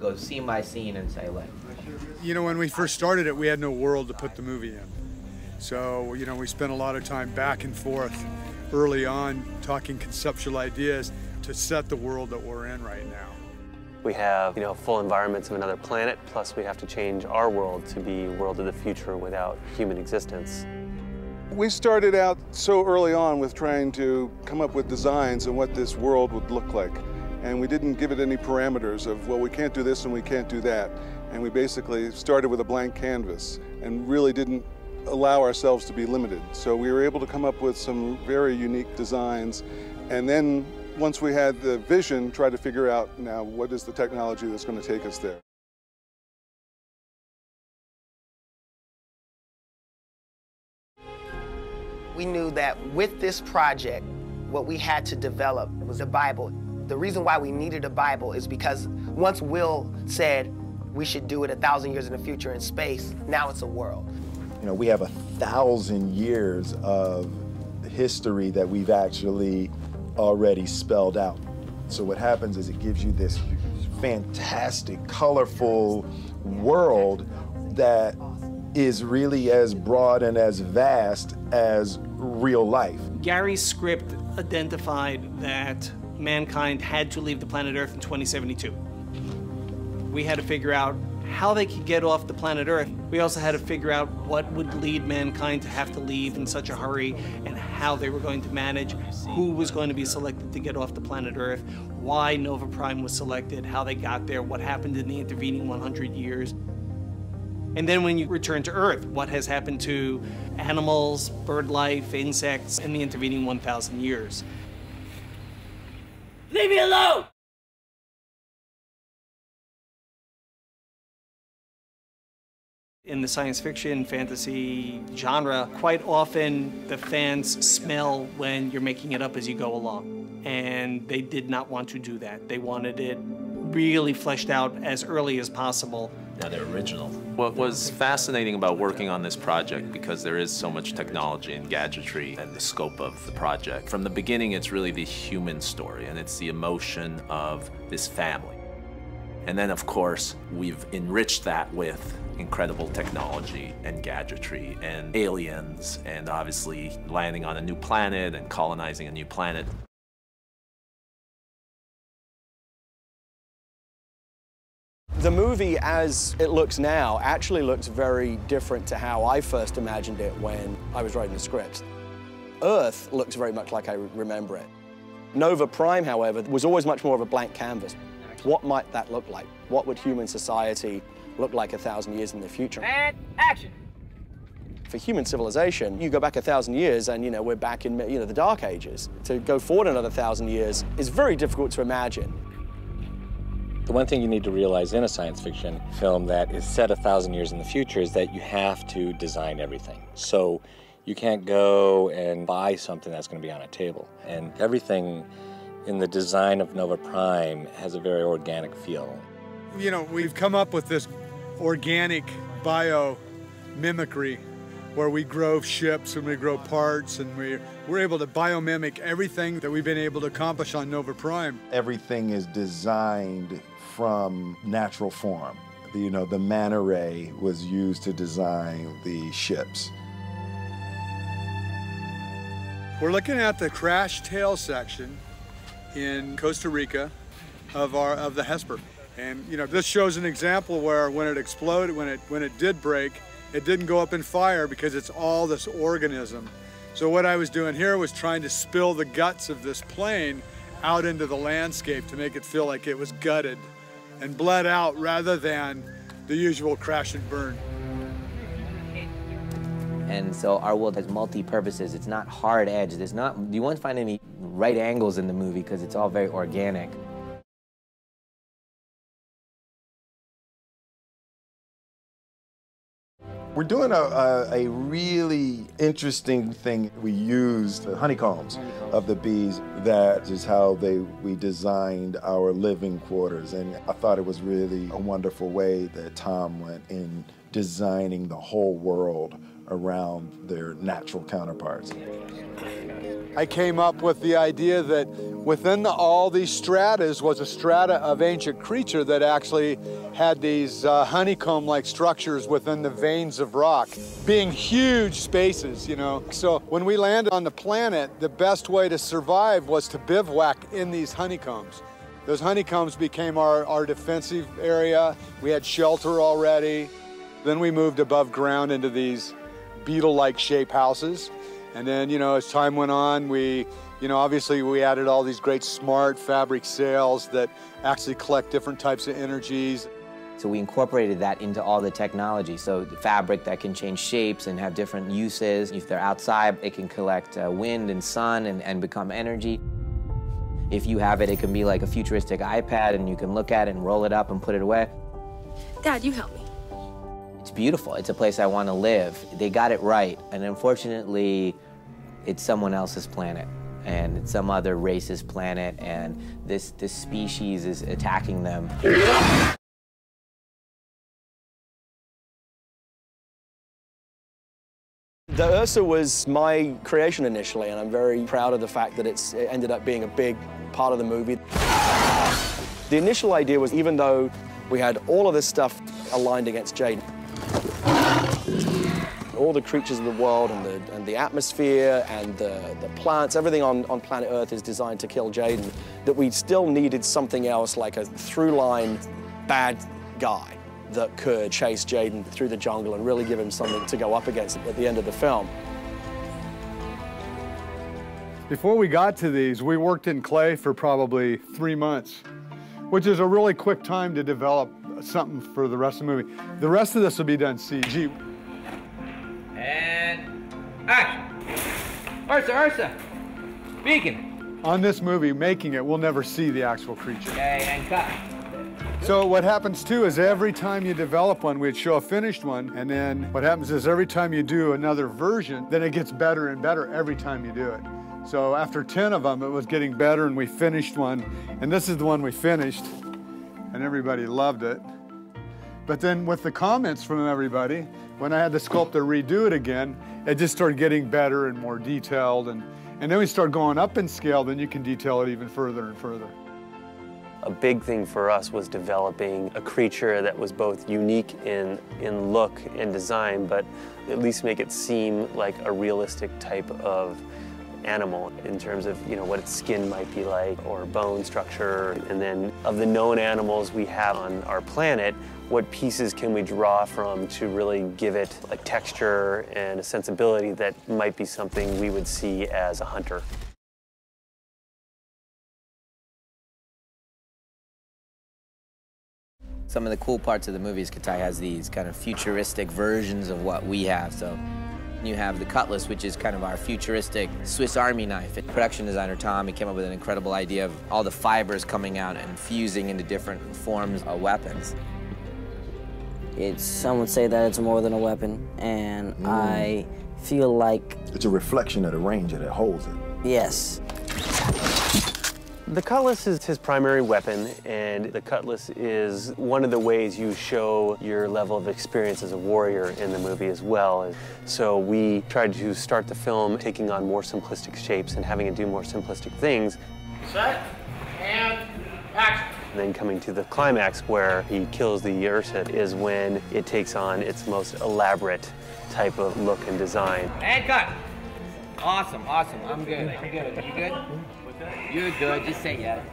go scene by scene and say, like... You know, when we first started it, we had no world to put the movie in. So, you know, we spent a lot of time back and forth early on talking conceptual ideas to set the world that we're in right now. We have, full environments of another planet, plus we have to change our world to be a world of the future without human existence. We started out so early on with trying to come up with designs and what this world would look like. And we didn't give it any parameters of, well, we can't do this and we can't do that. And we basically started with a blank canvas and really didn't allow ourselves to be limited. So we were able to come up with some very unique designs. And then once we had the vision, try to figure out now what is the technology that's going to take us there. We knew that with this project, what we had to develop was a Bible. The reason why we needed a Bible is because once Will said we should do it 1,000 years in the future in space, now it's a world. You know, we have 1,000 years of history that we've actually already spelled out. So what happens is it gives you this fantastic, colorful world that is really as broad and as vast as real life. Gary's script identified that mankind had to leave the planet Earth in 2072. We had to figure out how they could get off the planet Earth. We also had to figure out what would lead mankind to have to leave in such a hurry and how they were going to manage, who was going to be selected to get off the planet Earth, why Nova Prime was selected, how they got there, what happened in the intervening 100 years. And then when you return to Earth, what has happened to animals, bird life, insects in the intervening 1,000 years. Leave me alone! In the science fiction, fantasy genre, quite often the fans smell when you're making it up as you go along. And they did not want to do that. They wanted it really fleshed out as early as possible. Now they're original. What was fascinating about working on this project, because there is so much technology and gadgetry and the scope of the project, from the beginning it's really the human story and it's the emotion of this family. And then of course we've enriched that with incredible technology and gadgetry and aliens and obviously landing on a new planet and colonizing a new planet. The movie, as it looks now, actually looks very different to how I first imagined it when I was writing the script. Earth looks very much like I remember it. Nova Prime, however, was always much more of a blank canvas. What might that look like? What would human society look like 1,000 years in the future? And action! For human civilization, you go back 1,000 years and, we're back in, the Dark Ages. To go forward another 1,000 years is very difficult to imagine. The one thing you need to realize in a science fiction film that is set 1,000 years in the future is that you have to design everything. So you can't go and buy something that's going to be on a table. And everything in the design of Nova Prime has a very organic feel. We've come up with this organic biomimicry where we grow ships and we grow parts and we're able to biomimic everything that we've been able to accomplish on Nova Prime. Everything is designed from natural form. The manta ray was used to design the ships. We're looking at the crash tail section in Costa Rica of the Hesper. And this shows an example where when it exploded, when it did break, it didn't go up in fire because it's all this organism. So what I was doing here was trying to spill the guts of this plane out into the landscape to make it feel like it was gutted and bled out rather than the usual crash and burn. And so our world has multi-purposes. It's not hard edge. You won't find any right angles in the movie because it's all very organic. We're doing a really interesting thing. We used the honeycombs of the bees. That is how we designed our living quarters. And I thought it was really a wonderful way that Tom went in designing the whole world around their natural counterparts. I came up with the idea that within all these stratas was a strata of ancient creature that actually had these honeycomb-like structures within the veins of rock, being huge spaces, you know. So when we landed on the planet, the best way to survive was to bivouac in these honeycombs. Those honeycombs became our defensive area. We had shelter already. Then we moved above ground into these beetle-like shape houses. And then, you know, as time went on, obviously we added all these great smart fabric sails that actually collect different types of energies. So we incorporated that into all the technology. So the fabric that can change shapes and have different uses. If they're outside, it can collect wind and sun and become energy. If you have it, it can be like a futuristic iPad and you can look at it and roll it up and put it away. Dad, you help me. It's beautiful. It's a place I want to live. They got it right. And unfortunately, it's someone else's planet. And it's some other race's planet. And this species is attacking them. The Ursa was my creation initially, and I'm very proud of the fact that it ended up being a big part of the movie. The initial idea was, even though we had all of this stuff aligned against Jaden, all the creatures of the world and the atmosphere and the plants, everything on planet Earth is designed to kill Jaden, that we still needed something else, like a through-line bad guy that could chase Jaden through the jungle and really give him something to go up against at the end of the film. Before we got to these, we worked in clay for probably 3 months, which is a really quick time to develop something for the rest of the movie. The rest of this will be done CG. And action! Ursa! Beacon! On this movie, making it, we'll never see the actual creature. Okay, and cut. So what happens too is every time you develop one, we'd show a finished one, and then what happens is every time you do another version, then it gets better and better every time you do it. So after 10 of them, it was getting better, and we finished one, and this is the one we finished, and everybody loved it. But then with the comments from everybody, when I had the sculptor redo it again, it just started getting better and more detailed, and then we start going up in scale, then you can detail it even further and further. A big thing for us was developing a creature that was both unique in look and design, but at least make it seem like a realistic type of animal in terms of, you know, what its skin might be like or bone structure. And then of the known animals we have on our planet, what pieces can we draw from to really give it a texture and a sensibility that might be something we would see as a hunter. Some of the cool parts of the movie is Kitai has these kind of futuristic versions of what we have. So you have the Cutlass, which is kind of our futuristic Swiss Army knife. Production designer Tom, he came up with an incredible idea of all the fibers coming out and fusing into different forms of weapons. Some would say that it's more than a weapon, and I feel like... It's a reflection of the range that it holds it. Yes. The Cutlass is his primary weapon, and the Cutlass is one of the ways you show your level of experience as a warrior in the movie as well. So we tried to start the film taking on more simplistic shapes and having it do more simplistic things. Set, and action! And then coming to the climax where he kills the Ursa is when it takes on its most elaborate type of look and design. And cut! Awesome. I'm good. You good? You're good. Just say yes.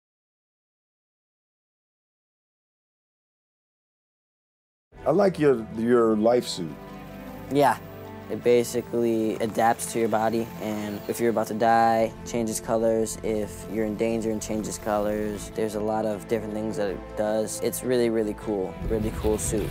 I like your life suit. Yeah. It basically adapts to your body, and if you're about to die, changes colors. If you're in danger, it changes colors. There's a lot of different things that it does. It's really, really cool suit.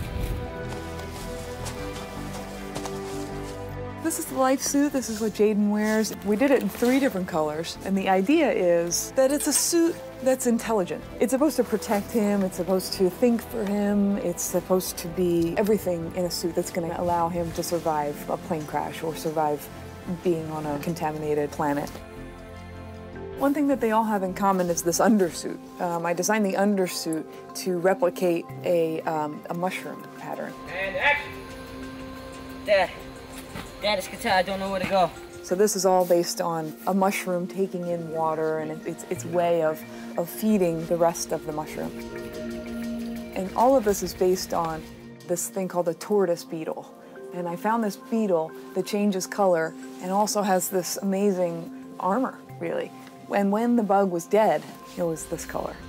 This is the life suit. This is what Jaden wears. We did it in 3 different colors, and the idea is that it's a suit that's intelligent. It's supposed to protect him. It's supposed to think for him. It's supposed to be everything in a suit that's going to allow him to survive a plane crash or survive being on a contaminated planet. One thing that they all have in common is this undersuit. I designed the undersuit to replicate a mushroom pattern. And action! Yeah. Dad, it's Katai. I don't know where to go. So this is all based on a mushroom taking in water and its way of feeding the rest of the mushroom. And all of this is based on this thing called a tortoise beetle. And I found this beetle that changes color and also has this amazing armor, really. And when the bug was dead, it was this color.